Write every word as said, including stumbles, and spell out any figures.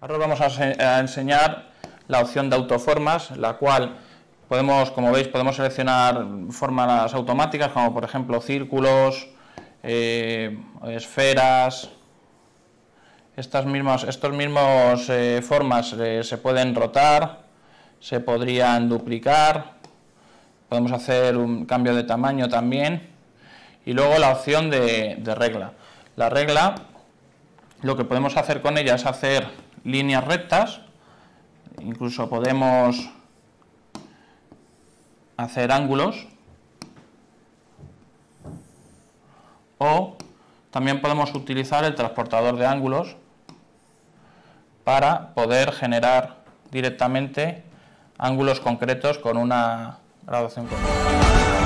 Ahora os vamos a, a enseñar la opción de autoformas, la cual podemos, como veis, podemos seleccionar formas automáticas, como por ejemplo círculos, eh, esferas. Estas mismas, estos mismos eh, formas eh, se pueden rotar, se podrían duplicar, podemos hacer un cambio de tamaño también. Y luego la opción de, de regla. La regla, lo que podemos hacer con ella es hacer líneas rectas, incluso podemos hacer ángulos, o también podemos utilizar el transportador de ángulos para poder generar directamente ángulos concretos con una graduación concreta.